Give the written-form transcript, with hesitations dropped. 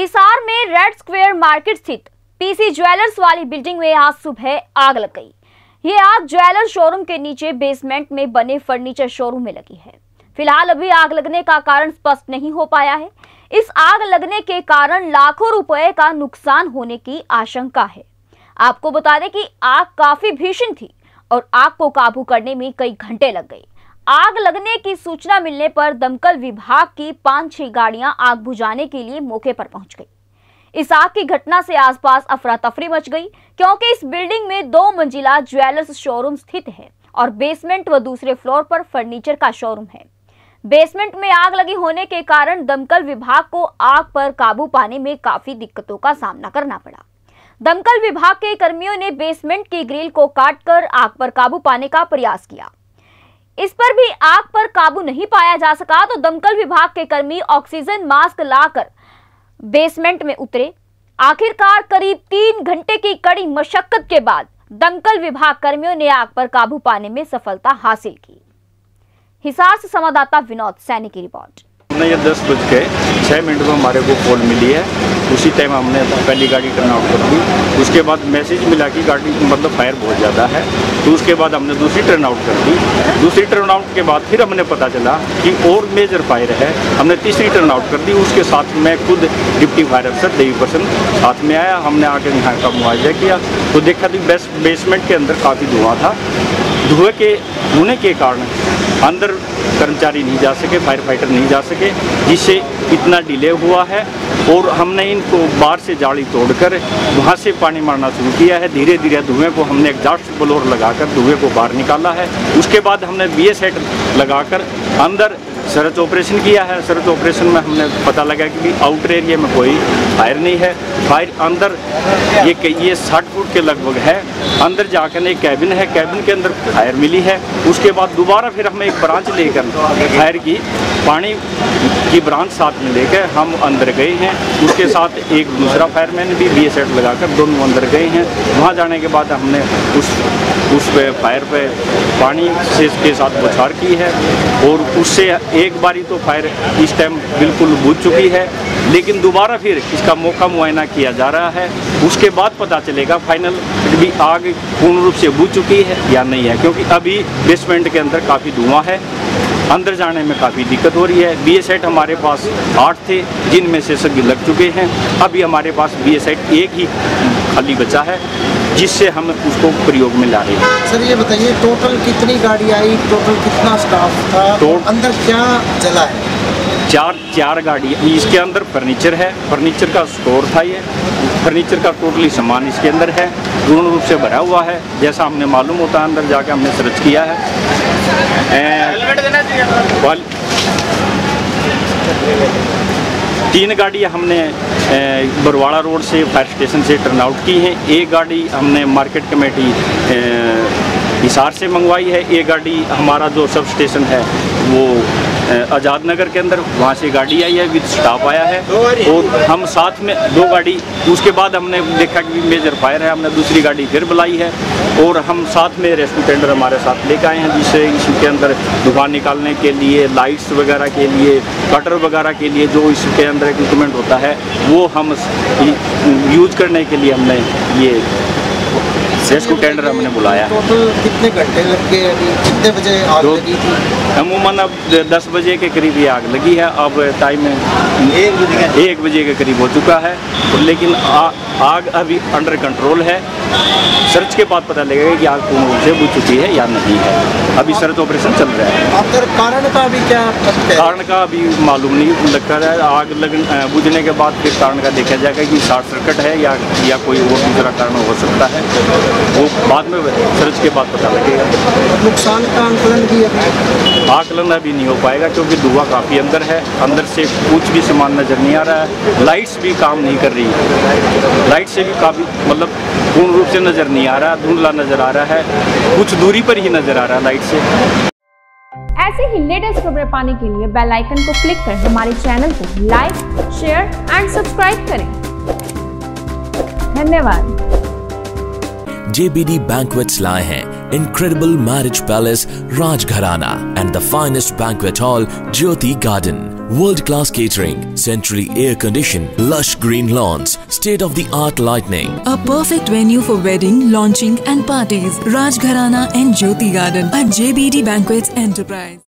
हिसार में red square market स्थित PC jewellers वाली बिल्डिंग में आज सुबह आग लग गई। ये आग ज्वेलर शोरूम के नीचे बेसमेंट में बने फर्नीचर शोरूम में लगी है। फिलहाल अभी आग लगने का कारण स्पष्ट नहीं हो पाया है। इस आग लगने के कारण लाखों रुपए का नुकसान होने की आशंका है। आपको बता दें कि आग काफी भीषण थी और आग को काबू करने में कई घंटे लग गए। आग लगने की सूचना मिलने पर दमकल विभाग की 5-6 गाड़ियां आग बुझाने के लिए मौके पर पहुंच गई। इस आग की घटना से आसपास अफरा तफरी मच गई, क्योंकि इस बिल्डिंग में 2 मंजिला ज्वेलर्स शोरूम स्थित है और बेसमेंट व दूसरे फ्लोर पर फर्नीचर का शोरूम है। बेसमेंट में आग लगी होने के कारण दमकल विभाग को आग पर काबू पाने में काफी दिक्कतों का सामना करना पड़ा। दमकल विभाग के कर्मियों ने बेसमेंट की ग्रिल को काटकर आग पर काबू पाने का प्रयास किया। इस पर भी आग पर काबू नहीं पाया जा सका तो दमकल विभाग के कर्मी ऑक्सीजन मास्क लाकर बेसमेंट में उतरे। आखिरकार करीब 3 घंटे की कड़ी मशक्कत के बाद दमकल विभाग कर्मियों ने आग पर काबू पाने में सफलता हासिल की। हिसार से संवाददाता विनोद सैनी की रिपोर्ट। ये 10:06 में हमारे को कॉल मिली है। उसी टाइम हमने पहली गाड़ी टर्न आउट कर दी। उसके बाद मैसेज मिला कि गाड़ी मतलब फायर बहुत ज़्यादा है, तो उसके बाद हमने दूसरी टर्न आउट कर दी। दूसरी टर्न आउट के बाद फिर हमने पता चला कि और मेजर फायर है। हमने तीसरी टर्न आउट कर दी। उसके साथ मैं खुद डिप्टी फायर अफसर देवी पर्सन साथ में आया। हमने आके यहाँ का मुआवजा किया तो देखा कि बेसमेंट के अंदर काफ़ी धुआं था। धुएं के होने के कारण अंदर कर्मचारी नहीं जा सके, फायर फाइटर नहीं जा सके, जिससे इतना डिले हुआ है। और हमने इनको बाहर से जाली तोड़कर वहाँ से पानी मारना शुरू किया है। धीरे धीरे धुएं को हमने एग्जॉस्ट ब्लोअर लगाकर धुएं को बाहर निकाला है। उसके बाद हमने BS सेट लगाकर अंदर सर्च ऑपरेशन किया है। सर्च ऑपरेशन में हमने पता लगा कि आउटर एरिया में कोई फायर नहीं है। फायर अंदर ये 60 फुट के लगभग है। अंदर जाकर एक कैबिन है, कैबिन के अंदर फायर मिली है। उसके बाद दोबारा फिर हमें एक ब्रांच लेकर फायर की पानी की ब्रांच साथ में लेकर हम अंदर गए हैं। उसके साथ एक दूसरा फायरमैन भी BS सेट लगाकर दोनों अंदर गए हैं। वहाँ जाने के बाद हमने उस पे फायर पे पानी से के साथ बौछार की है और उससे एक बारी तो फायर इस टाइम बिल्कुल बुझ चुकी है, लेकिन दोबारा फिर इसका मौका मुआयना किया जा रहा है। उसके बाद पता चलेगा फाइनल भी आग पूर्ण रूप से बुझ चुकी है या नहीं है, क्योंकि अभी बेसमेंट के अंदर काफ़ी धुआं है। अंदर जाने में काफ़ी दिक्कत हो रही है। BS सेट हमारे पास 8 थे, जिनमें से सभी लग चुके हैं। अभी हमारे पास BS सेट एक ही खाली बचा है, जिससे हम उसको प्रयोग में ला रहे हैं। सर ये बताइए, टोटल कितनी गाड़ी आई, टोटल कितना स्टाफ था, अंदर क्या जला है? चार गाड़ी। इसके अंदर फर्नीचर है, फर्नीचर का स्टोर था। ये फर्नीचर का टोटली सामान इसके अंदर है, पूर्ण रूप से भरा हुआ है। जैसा हमने मालूम होता है, अंदर जाकर हमने सर्च किया है। 3 गाड़ी हमने बरवाड़ा रोड से फायर स्टेशन से टर्न आउट की हैं। एक गाड़ी हमने मार्केट कमेटी हिसार से मंगवाई है। एक गाड़ी हमारा जो सब स्टेशन है वो आज़ाद नगर के अंदर, वहाँ से गाड़ी आई है, विद स्टाफ आया है। और हम साथ में 2 गाड़ी, उसके बाद हमने देखा कि मेजर फायर है, हमने दूसरी गाड़ी फिर बुलाई है और हम साथ में रेस्क्यू टेंडर हमारे साथ लेकर आए हैं, जिससे इसके अंदर धुआं निकालने के लिए, लाइट्स वगैरह के लिए, कटर वगैरह के लिए जो इसके अंदर इक्विपमेंट होता है वो हम यूज करने के लिए हमने ये रेस्क्यू टेंडर हमने बुलाया। टोटल कितने घंटे लग गए? कितने बजे आग लगी थी? अमूमन अब 10 बजे के करीब ये आग लगी है। अब टाइम 1 बजे के करीब हो चुका है, लेकिन आग अभी अंडर कंट्रोल है। सर्च के बाद पता लगेगा कि आग पूर्ण रूप से बुझ चुकी है या नहीं है। अभी सर्च ऑपरेशन चल रहा है। आखिर कारण का अभी क्या? कारण का अभी मालूम नहीं लगता है। आग बुझने के बाद फिर कारण का देखा जाएगा कि शॉर्ट सर्किट है या कोई और दूसरा कारण हो सकता है, वो बाद में सर्च के बाद पता लगेगा। नुकसान का आकलन भी आकलन अभी नहीं हो पाएगा, क्योंकि धुआं काफ़ी अंदर है। अंदर से कुछ भी सामान नज़र नहीं आ रहा है। लाइट्स भी काम नहीं कर रही है। लाइट से भी काफ़ी मतलब पूर्ण रूप से नज़र नहीं आ रहा, धुंधला नज़र आ रहा है, कुछ दूरी पर ही नज़र आ रहा है लाइट से। ऐसे ही लेटेस्ट खबरें पाने के लिए बेल आइकन को क्लिक कर हमारे चैनल को लाइक, शेयर एंड सब्सक्राइब करें। धन्यवाद। JBD Banquets लाए हैं incredible marriage palace Rajgharana and the finest banquet hall Jyoti Garden World-class catering, centrally air-conditioned, lush green lawns, state-of-the-art lighting. A perfect venue for wedding, launching and parties. Rajgharana and Jyoti Garden at JBD Banquets Enterprise.